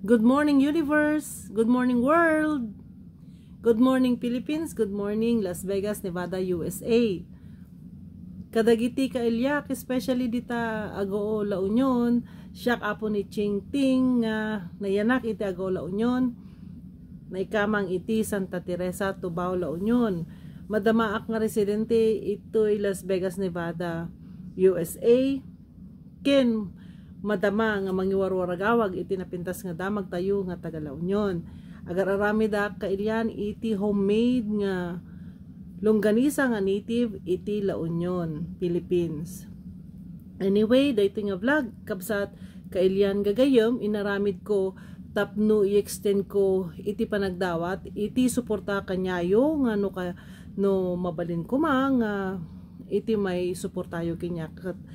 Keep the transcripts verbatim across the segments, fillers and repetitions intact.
Good morning universe, good morning world, good morning Philippines, good morning Las Vegas, Nevada, U S A. Kadagiti ka ilyak, especially dita Agoo La Union, siyak apo ni Ching Ting nga nayanak iti Agoo La Union, naikamang iti Santa Teresa, Tubao La Union. Madamaak nga residente ito'y Las Vegas, Nevada, U S A. Ken madama nga mangiwarwaragawag iti napintas nga damag tayo nga taga La Union. Agar arami da kailyan iti homemade nga longganisa nga native iti La Union, Philippines. Anyway, dayto nga vlog kabsat kailyan gagayem inaramid ko tapno i-extend ko iti panagdawat iti suporta kanyayo nga no ka no mabalin ko ma nga iti may suportayo kinyak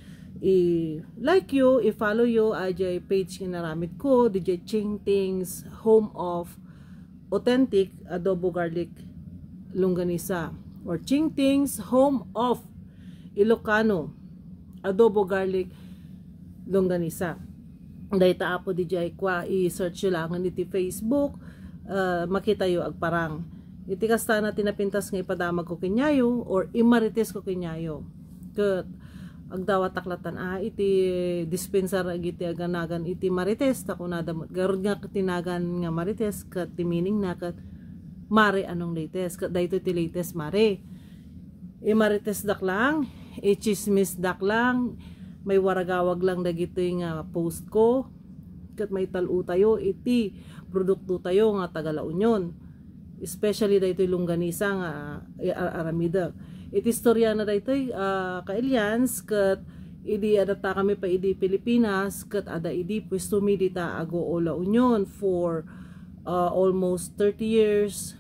i-like you, i-follow you, ajay page kinaramit ko, D J Ching Ting's Home of Authentic Adobo Garlic Longganisa or Ching Ting's Home of Ilocano Adobo Garlic Longganisa. Dahita apo D J kwa i-search yun lang iti Facebook, uh, makita yu agparang. Iti kasta na tinapintas nga ipadamag ko kinyayo or imarites ko kinyayo. Kat agdawat taklatan ah iti dispenser iti aganagan iti marites ta kunada garud nga tinagan nga marites kat timining na kat mare anong latest kat dayto ti latest mare i marites dak lang i chismis dak lang may waragawag lang dagiti nga post ko kat may talu tayo iti produkto tayo nga taga La Union, especially dayto longganisa nga aramida. Iti istorya na daytoy uh, kailyans kat idi adata kami pa idi Pilipinas kat ada idi pwesto mi dita Agoo La Union for uh, almost thirty years.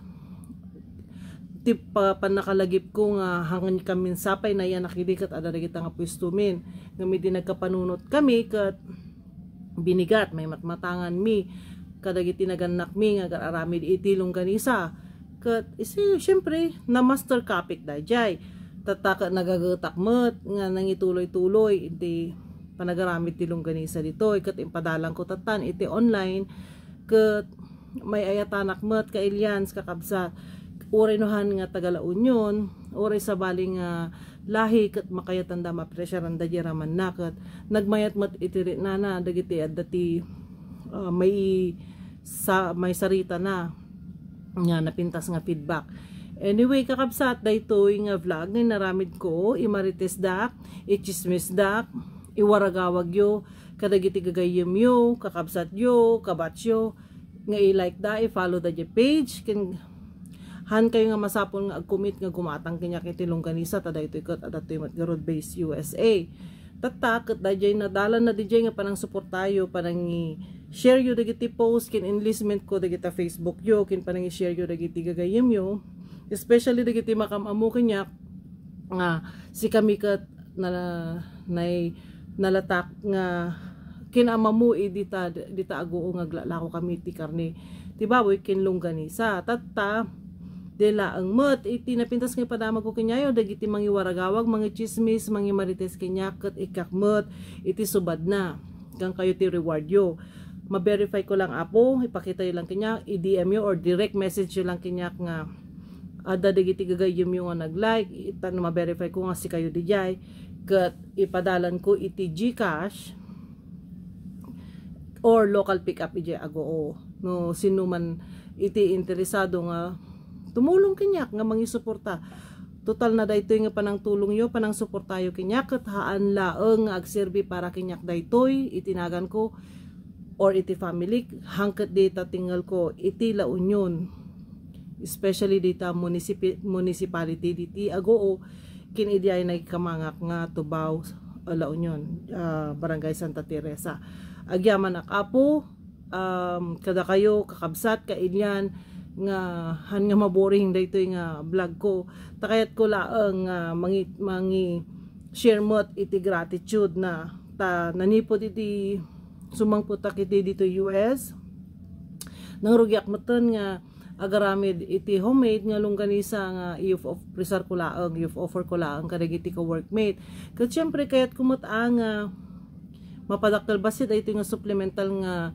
Tip pa panakalagip ko nga hangin kami sapay na yan nakidi kat ada kita nga pwesto min. Ngami di nagkapanunot kami kat binigat may matmatangan mi kadagiti naganak mi nga aramid iti longganisa. Kat isi syempre na master kapik dayjay tataka nagagatakmet nga nangituloy-tuloy iti panagaramit ti longganisa dito kat impadalang ko tatan iti online kat may ayatanak met kailyans kakabsa oray nohan nga taga La Union oray sa baling nga lahi kat makayatan da mapresyaran da jeraman na kat nagmayat met iti nana dagiti adati uh, may sa may sarita na nga napintas nga feedback. Anyway, kakabsat daytoy nga vlog nga naramid ko imarites dak, ichismis dak, iwaragawag yo, kadagiti gagayem yo, kakabsat yo, kabatsyo, nga i-like da, i-follow da di page, kin han kayo nga masapon nga ag-commit nga gumatang kinyak iti longganisa ta daytoy ket adatoy matgarod base U S A. Tatak ket dayjay nadalan na dijay nga panang suportayo panang share yo dagiti post kin enlistment ko dagiti Facebook yo kin panang share yo dagiti gagayem yo, especially dagiti makamamu kinyak nga si kami ket na nay nalatak nga kinamamu dita dita Agoo nga glalako kami ti karne ti baboy kin longganisa tatta dela ang met iti napintas nga padamag ko kinyayo dagiti mangiwaragawag mangi chismis mangi marites kinyak ket ikakmet iti subad na kang kayo ti reward yo ma-verify ko lang apo ipakita yo lang kinyak i-D M yo or direct message yo lang kinyak nga ada dagiti gagayem yo nga nag-like itan ma-verify ko nga si kayo dijay ket ipadalan ko iti GCash or local pick up iti Agoo no sino man iti interesado nga tumulong kinyak nga mangisuporta. Total na daytoy nga panang tulong yo, panang suportayo kinyak ket haan laeng nga agserbi para kinyak daytoy itinagan ko or iti family hangket dita tingal ko iti La Union. Especially dita municip municipality diti Agoo kin idi ay nagkamangak nga Tubao La Union, uh, Barangay Santa Teresa. Agyaman ak apo um, kada kayo kakabsat kailyan nga han nga maboring daytoy nga vlog ko takayat ko laeng nga uh, mangi mangi share mot iti gratitude na ta nanipod iti sumangputak iti dito U S nangrugyak meton nga agaramid iti homemade nga longganisa nga if of presar ko laeng if offer ko laeng kadagiti ka workmate ket syempre kayat kumot ang uh, mapadakkel basit ito nga supplemental nga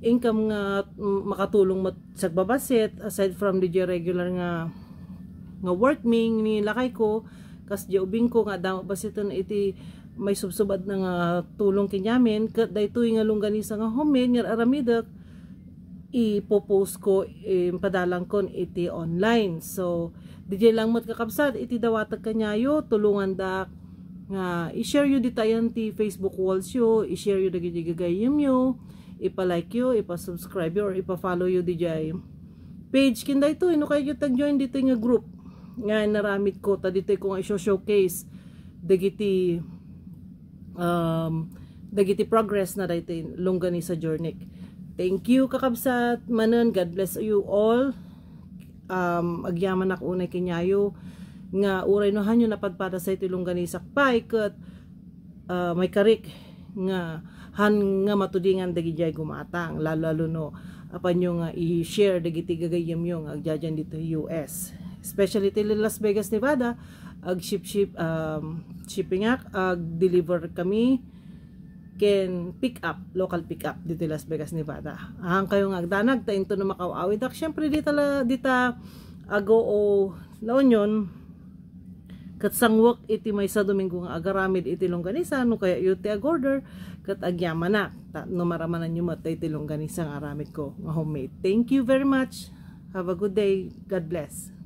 income nga mm, makatulong mat sa babasit aside from the regular nga nga work ming ni lakay ko kas di ubing ko nga damo basiton iti may subsubad na nga tulong kinyamin kat daytoy nga longganisa nga homemade nga aramidak ipopost ko padalang kon iti online. So D J lang mat kakabsat iti dawatag kanyayo tulungan dak nga i-share yu ditayan ti Facebook walls yu, i-share yu dagiti gagayem yu, ipa-like yu, ipa-subscribe yu, or ipa-follow yu D J page kinda ito, ino kayo tag-join dito nga group nga naramit ko, ta dito ko nga i-showcase dagiti um, dagiti progress na dito longganisa journey. Thank you kakabsat manen, God bless you all. Um, agyaman ako unay kinyayo nga uray no hanyo napadpada sa iti longganisa pay ket uh, may karik nga han nga matudingan dagiti gumatang lalo lalo no apan yung nga i-share dagiti gagayem yung agjajan dito U S, especially ti Las Vegas, Nevada, ag ship ship um, shipping ak ag deliver kami ken pick up, local pick up dito Las Vegas, Nevada. Ang kayo nga agdanag ta into na makawawid ak syempre dita la dita ago o laon yon kat sangwak iti may sa Domingo nga agaramid iti longganisa no kaya yu ti agorder kat agyaman na ta, no maramanan nyo matay iti longganisa nga aramid ko nga homemade. Thank you very much. Have a good day. God bless.